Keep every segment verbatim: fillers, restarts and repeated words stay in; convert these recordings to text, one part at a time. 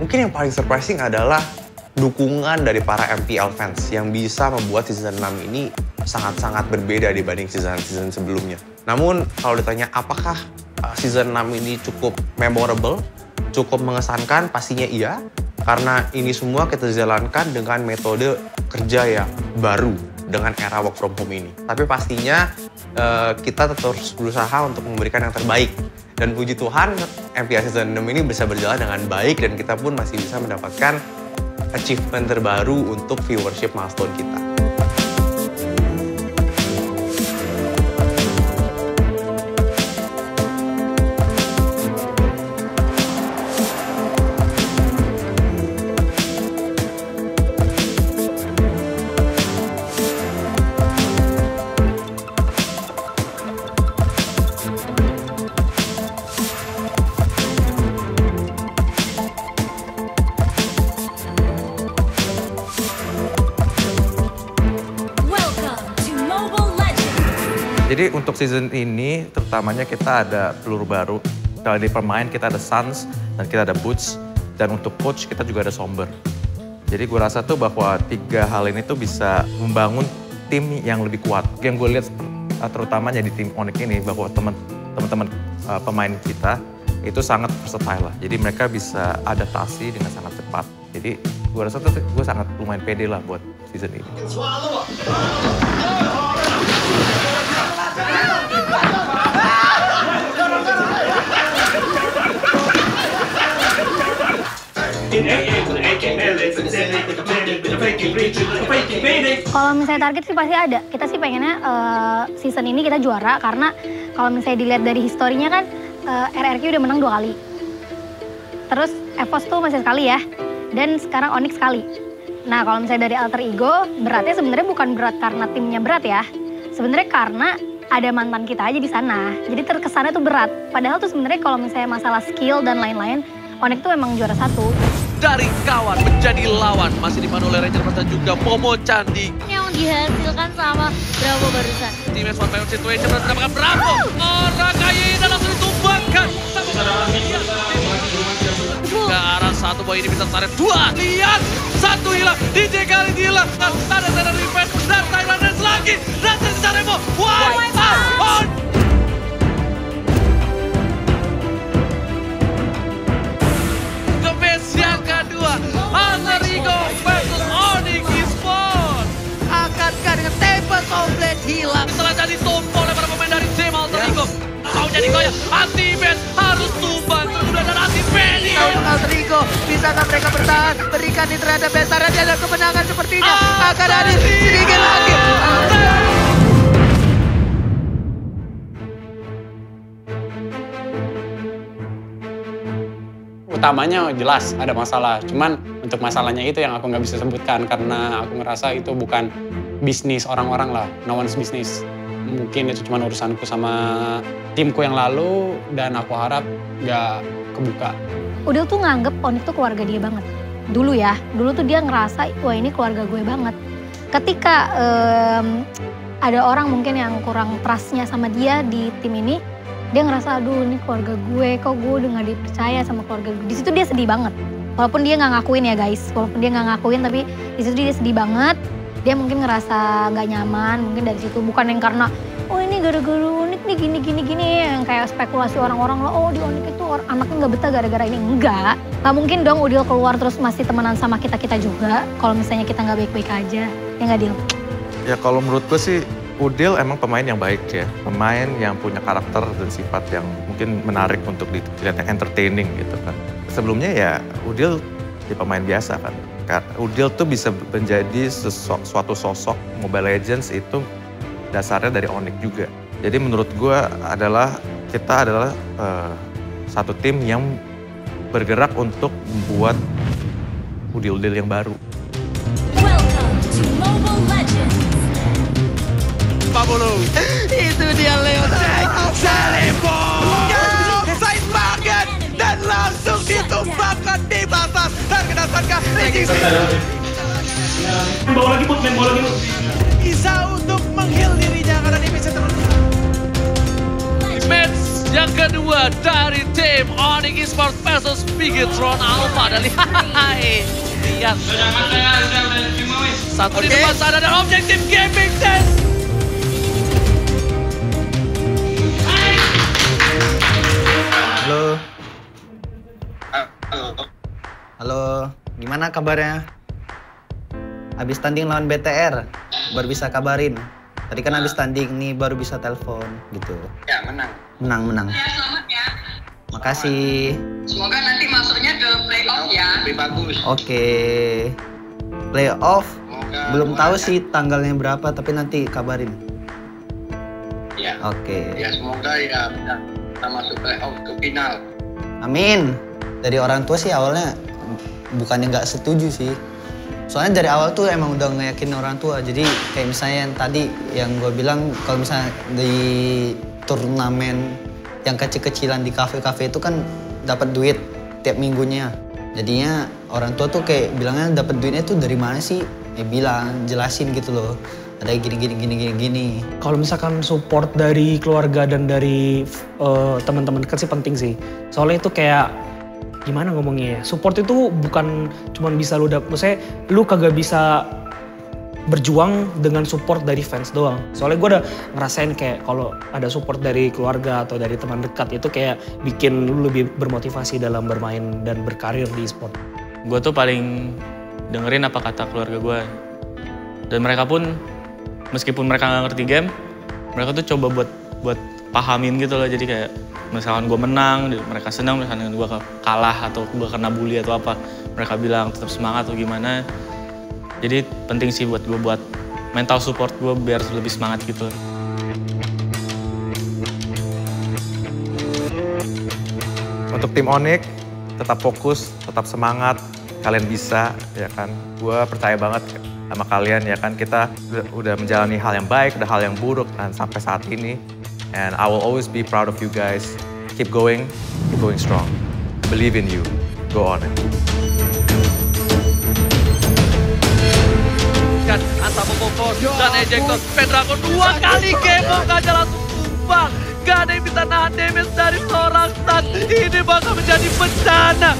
mungkin yang paling surprising adalah dukungan dari para M P L fans yang bisa membuat season enam ini sangat-sangat berbeda dibanding season-season sebelumnya. Namun kalau ditanya apakah season enam ini cukup memorable, cukup mengesankan, pastinya iya. Karena ini semua kita jalankan dengan metode kerja yang baru dengan era work from home ini. Tapi pastinya uh, kita tetap terus berusaha untuk memberikan yang terbaik. Dan puji Tuhan, M P L Season enam ini bisa berjalan dengan baik dan kita pun masih bisa mendapatkan achievement terbaru untuk viewership milestone kita. Jadi untuk season ini, terutamanya kita ada peluru baru. Kalau di pemain kita ada Suns, dan kita ada Boots. Dan untuk coach kita juga ada Somber. Jadi gue rasa tuh bahwa tiga hal ini tuh bisa membangun tim yang lebih kuat. Yang gue lihat terutamanya di tim Onyx ini, bahwa teman-teman uh, pemain kita itu sangat versatile lah. Jadi mereka bisa adaptasi dengan sangat cepat. Jadi gue rasa tuh gue sangat lumayan pede lah buat season ini. Kalau misalnya target sih pasti ada. Kita sih pengennya uh, season ini kita juara karena kalau misalnya dilihat dari historinya kan uh, R R Q udah menang dua kali. Terus Evos tuh masih sekali ya. Dan sekarang Onyx sekali. Nah kalau misalnya dari alter ego, beratnya sebenarnya bukan berat karena timnya berat ya. Sebenarnya karena ada mantan kita aja di sana. Jadi terkesannya tuh berat. Padahal tuh sebenarnya kalau misalnya masalah skill dan lain-lain, Onyx tuh emang juara satu. Dari kawan menjadi lawan, masih dipandu oleh Ranger dan juga Momo Candi. Yang dihasilkan sama Bravo barusan. Teammates one by one situation berhasil mendapatkan Bravo. Orang kaya ini langsung ditumbangkan. Ke arah satu boy ini bisa tarik dua. Lihat, satu hilang. D J kali hilang. Ada tanda revenge dan Thailand lagi. Dan Cesar Remo. Wow, on. Yang kedua, Alter Ego versus Onyx Esports. Akankah dengan Tempest of Blade hilang? Setelah jadi tumpul oleh para pemain dari tim Alter Ego. Mau jadi goyah, Anti-Bad harus tumbang. Kemudian ada Anti-Bad. Alter Ego, bisakah mereka bertahan? Berikan di terhadap besaran dan kemenangan sepertinya. Akan ada sedikit lagi. Utamanya jelas ada masalah, cuman untuk masalahnya itu yang aku nggak bisa sebutkan karena aku ngerasa itu bukan bisnis orang-orang lah, no one's business. Mungkin itu cuma urusanku sama timku yang lalu dan aku harap nggak kebuka. Udil tuh nganggep Onyx tuh keluarga dia banget. Dulu ya, dulu tuh dia ngerasa wah ini keluarga gue banget. Ketika um, ada orang mungkin yang kurang trust-nya sama dia di tim ini, dia ngerasa, aduh ini keluarga gue, kok gue udah gak dipercaya sama keluarga gue. Di situ dia sedih banget. Walaupun dia gak ngakuin ya guys, walaupun dia gak ngakuin tapi di situ dia sedih banget. Dia mungkin ngerasa gak nyaman, mungkin dari situ. Bukan yang karena, oh ini gara-gara Onyx nih gini-gini-gini. Yang kayak spekulasi orang-orang lah, oh di Onyx itu anaknya gak betah gara-gara ini. Enggak. Gak mungkin dong Udil keluar terus masih temenan sama kita-kita juga. Kalau misalnya kita gak baik-baik aja. Ya gak Dil? Ya kalau menurut gue sih, Udil emang pemain yang baik ya, pemain yang punya karakter dan sifat yang mungkin menarik untuk dilihat, yang entertaining gitu kan. Sebelumnya ya Udil ya pemain biasa kan. Udil tuh bisa menjadi sosok, suatu sosok Mobile Legends itu dasarnya dari Onyx juga. Jadi menurut gue adalah kita adalah uh, satu tim yang bergerak untuk membuat Udil-Udil yang baru. Welcome to Mobile Legends. Pablo. Itu dia Leo Salemo. Offside banget dan langsung ditumbangkan di batas. Terkena sangka. Bawa lagi put, main bola lagi. Bisa untuk menghil dirinya karena dia bisa terus. Match Yang kedua dari tim Onyx Esports versus Bigetron Alpha. Dan hai, lihat. Satu di depan sana dan objektif gaming set. Halo. Halo, gimana kabarnya? Habis tanding lawan B T R, baru bisa kabarin. Tadi kan habis tanding nih, baru bisa telepon gitu. Ya, menang. Menang, menang. Ya, selamat ya. Makasih. Semoga nanti masuknya ke playoff ya. Lebih bagus. Oke. Playoff? Belum tahu sih tanggalnya berapa, tapi nanti kabarin. Ya. Oke. Ya, semoga ya kita masuk playoff ke final. Amin. Dari orang tua sih awalnya bukannya nggak setuju sih. Soalnya dari awal tuh emang udah ngeyakin orang tua. Jadi kayak misalnya yang tadi yang gue bilang kalau misalnya di turnamen yang kecil-kecilan di kafe-kafe itu kan dapat duit tiap minggunya. Jadinya orang tua tuh kayak bilangnya dapat duitnya tuh dari mana sih? Ya bilang, jelasin gitu loh. Ada gini gini gini gini gini. Kalau misalkan support dari keluarga dan dari uh, teman-teman dekat sih penting sih. Soalnya itu kayak gimana ngomongnya ya, support itu bukan cuma bisa lu dapet, maksudnya lu kagak bisa berjuang dengan support dari fans doang. Soalnya gue udah ngerasain kayak kalau ada support dari keluarga atau dari teman dekat itu kayak bikin lu lebih bermotivasi dalam bermain dan berkarir di e-sport. Gue tuh paling dengerin apa kata keluarga gue. Dan mereka pun, meskipun mereka nggak ngerti game, mereka tuh coba buat buat pahamin gitu loh. Jadi kayak misalkan gue menang, mereka senang, misalkan gue kalah atau gue kena bully atau apa, mereka bilang tetap semangat atau gimana. Jadi penting sih buat gue buat mental support gue biar lebih semangat gitu. Untuk tim Onyx, tetap fokus, tetap semangat, kalian bisa, ya kan. Gue percaya banget sama kalian, ya kan. Kita udah menjalani hal yang baik, udah hal yang buruk, dan sampai saat ini. And I will always be proud of you guys. Keep going, keep going strong. Believe in you. Go on it. Kan Antamo Popos dan Ejector Pendragon dua kali kemok aja langsung tumbang. Gak ada yang bisa nahan damage dari seorang Stan. Ini bakal menjadi bencana.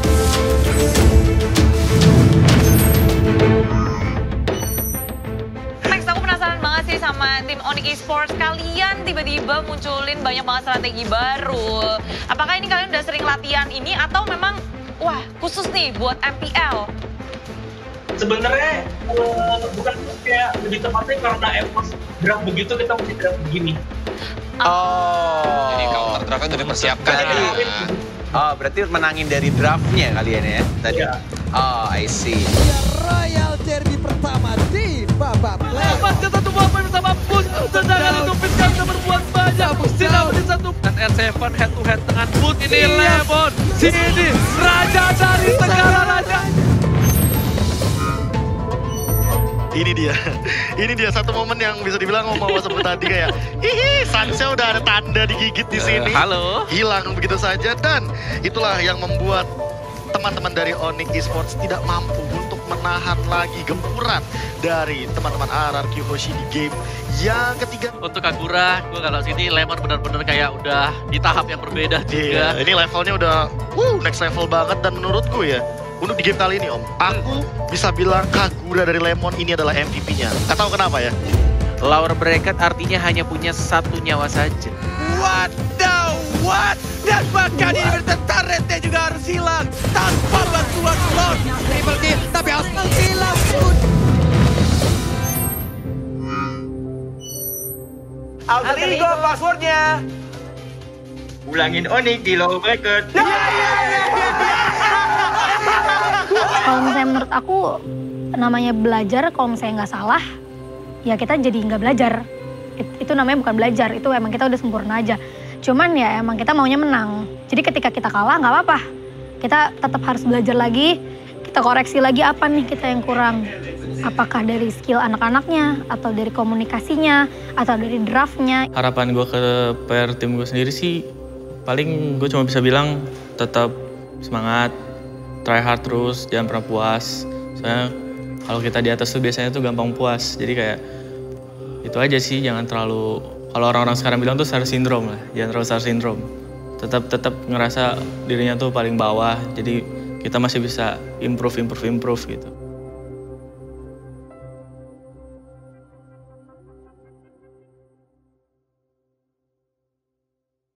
Sih sama tim Onyx Esports, kalian tiba-tiba munculin banyak banget strategi baru. Apakah ini kalian udah sering latihan ini atau memang wah khusus nih buat M P L? Sebenarnya uh, bukan kayak lebih tepatnya karena Evos draft begitu kita mesti draft begini. Oh. Jadi counter draftnya udah dipersiapkan berarti, ya. Oh, berarti menangin dari draftnya kalian ya tadi. Ya. Oh, I see. Royal Derby pertama di babak playoff. Dapat ke satu buah poin bersama Bus. Sedangkan itu Fiskal bisa berbuat banyak. Tidak disatu. Dan R tujuh head to head dengan Bus. Ini Lemon. Sini Raja dari segala raja. Ini dia, ini dia satu momen yang bisa dibilang mau sebut tadi kayak hihi, Sansnya udah ada tanda digigit di sini. Uh, halo. Hilang begitu saja dan itulah yang membuat teman-teman dari Onyx Esports tidak mampu untuk menahan lagi gempuran dari teman-teman R R Q Hoshi di game yang ketiga. Untuk Kagura, gue kalau sini Lemon benar-benar kayak udah di tahap yang berbeda juga. Iya, ini levelnya udah wuh, next level banget dan menurutku ya, untuk di game kali ini Om, aku bisa bilang Kagura dari Lemon ini adalah M V P-nya. Gak tahu kenapa ya. Lower bracket artinya hanya punya satu nyawa saja. What the what? Dan bahkan ini bertentar Rete juga harus hilang tanpa bantuan Lord. Triple kill, tapi harus menghilang pun. Alter Ego passwordnya. Ulangin Onyx di lower bracket. Kalau misalnya menurut aku namanya belajar, kalau misalnya nggak salah, ya kita jadi nggak belajar. It, itu namanya bukan belajar, itu emang kita udah sempurna aja. Cuman ya emang kita maunya menang. Jadi ketika kita kalah nggak apa-apa. Kita tetap harus belajar lagi, kita koreksi lagi apa nih kita yang kurang. Apakah dari skill anak-anaknya, atau dari komunikasinya, atau dari draftnya. Harapan gue ke P R tim gue sendiri sih, paling gue cuma bisa bilang tetap semangat, try hard terus, jangan pernah puas. Soalnya kalau kita di atas tuh biasanya tuh gampang puas. Jadi kayak itu aja sih, jangan terlalu kalau orang-orang sekarang bilang tuh star syndrome lah, jangan terlalu star syndrome. Tetap tetap ngerasa dirinya tuh paling bawah, jadi kita masih bisa improve, improve, improve gitu.